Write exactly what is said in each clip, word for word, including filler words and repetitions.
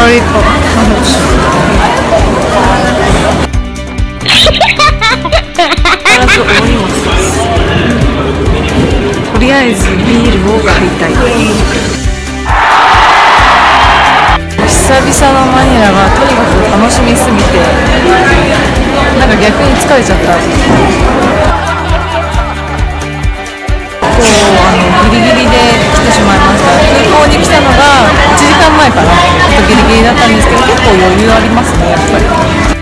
favorite po. Paraと思います。とりあえずビールを買いたい。久々のマニラがとにかく楽しみすぎて、なんか逆に疲れちゃった。こうあのギリギリで来てしまいました。空港に来たのがいちじかんまえかな。ちょっとギリギリだったんですけど、結構余裕ありますね、やっぱり。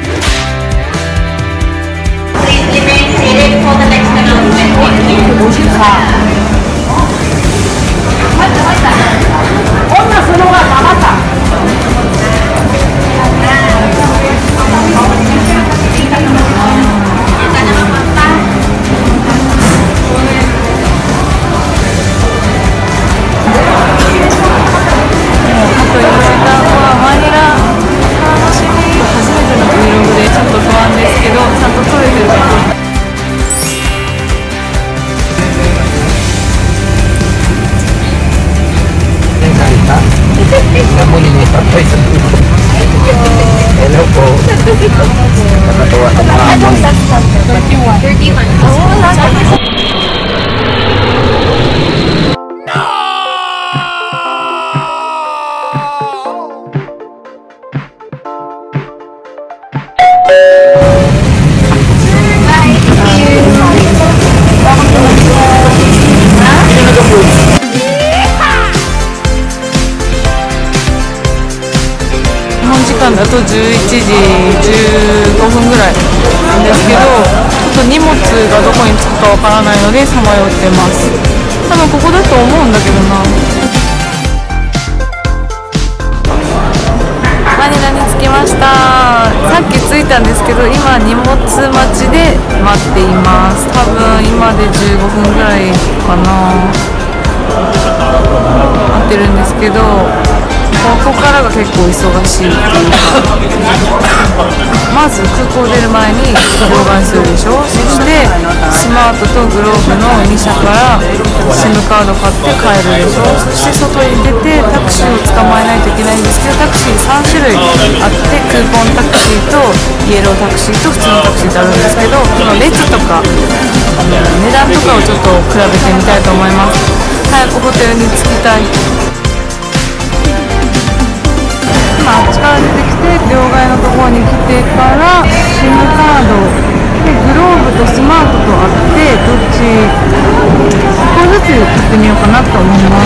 Hello po. Nakatawa ka mga amang. thirty-one. Oh, あとじゅういちじじゅうごふんぐらいなんですけど、ちょっと荷物がどこに着くかわからないのでさまよってます。多分ここだと思うんだけどな。マニラに着きました。さっき着いたんですけど、今荷物待ちで待っています。多分今でじゅうごふんぐらいかな、待ってるんですけど、ここからが結構忙しい。まず空港出る前に両替するでしょ。そしてスマートとグローブのに社から シム カード買って帰るでしょ。そして外に出てタクシーを捕まえないといけないんですけど、タクシーさんしゅるいあって、クーポンタクシーとイエロータクシーと普通のタクシーってあるんですけど、この列とか値段とかをちょっと比べてみたいと思います。早くホテルに着きたい。今あっちから出てきて両替のところに来てから シム カードでグローブとスマートとあって、どっちいっこずつ買ってみようかなと思います。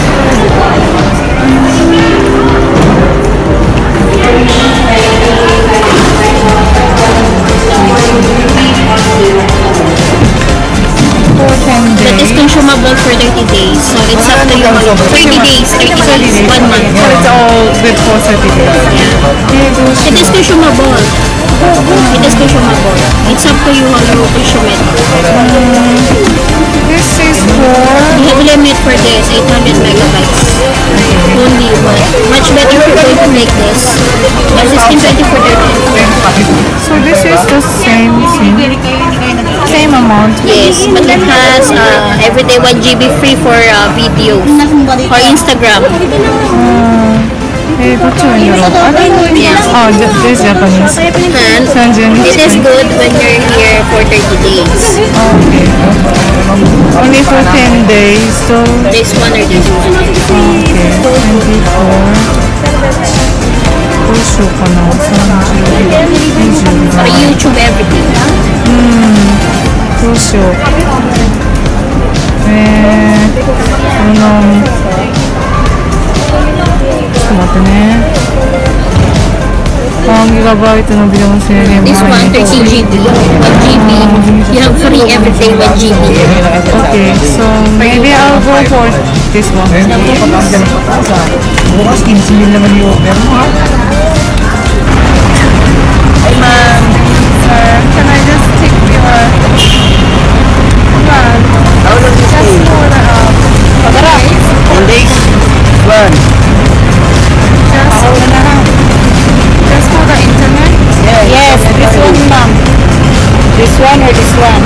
That is consumable for thirty days, so it's up to you. thirty days, thirty days, one month. So it's all good for thirty days. Yeah. It is consumable. It is consumable. It's up to you how you consume it. This is for... We have limit for this, eight hundred megabytes. Only one. Much better if you're going to make this. But sixteen twenty for thirty. So this is the same thing? Same amount? Yes, but it has uh, everyday one G B free for uh, videos or Instagram. Uh, えー、どっちがいいんだろう。 Yes. Ah, this Japanese. And it is good when you're here for thirty days. Okay. Only for ten days, so... This one or this one? Okay, twenty-four. どうしようかな。さんじゅう、にじゅう。 For YouTube everything. うん。どうしよう。えー、このちょっと待ってね。ワンギガバイトのビデオの制限。 This one thirty G B, one G B. You have free everything one G B. Okay, so maybe I'll go for this one. Ma'am, sir, can I just take your... Come on. Just for the... ten days? One. Just for the... Just for the internet? Yeah, Yes, this one, ma'am. This one or this one?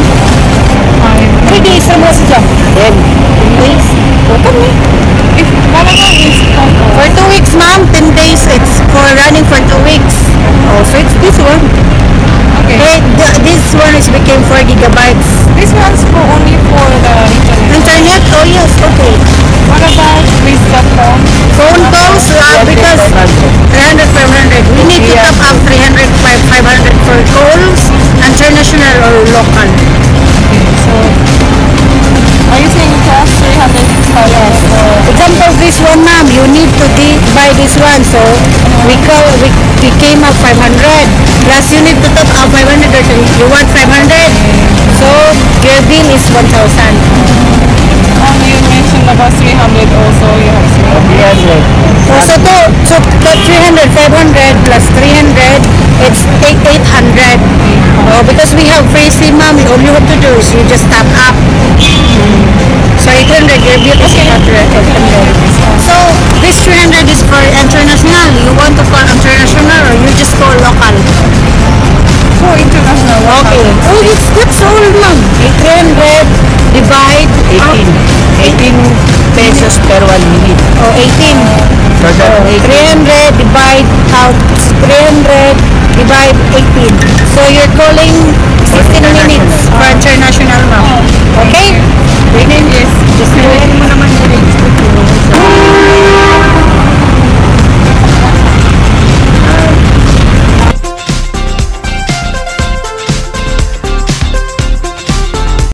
Five. Three days, how much is that? ten. Days? Welcome me. If long is Hong For two weeks, ma'am. ten days. It's for running for two weeks. Oh, so it's this one. Okay. Hey, th- this one is became four gigabytes. This one's for only for the internet. Internet? Oh, yes. Okay. What about with the phone? Phone calls, uh, because three hundred, five hundred. We need to top up three hundred, five hundred for calls, international or local. So, are you saying just three hundred dollars? Example, this one, ma'am, you need to de- buy this one. So, we call, we, we came up five hundred. Plus, you need to top up five hundred. Or you want five hundred. So, your bill is one thousand. And you mentioned about three hundred also. You have three hundred. Oh, so, to, so to three hundred, five hundred plus three hundred, it's eight hundred. Oh, because we have free SIM, ma'am, all you have to do is you just top up. So eight hundred, your bill is eight hundred. So this three hundred is for international. You want to call international or you just call local? For international. Okay. Oh, it's, that's all, ma'am. eight hundred divide eighteen. eighteen pesos per one minute. oh, eighteen. So that three hundred divide out three hundred divide eighteen. So you're calling sixteen minutes for international, ma'am. Okay? Yes. Just do it mo naman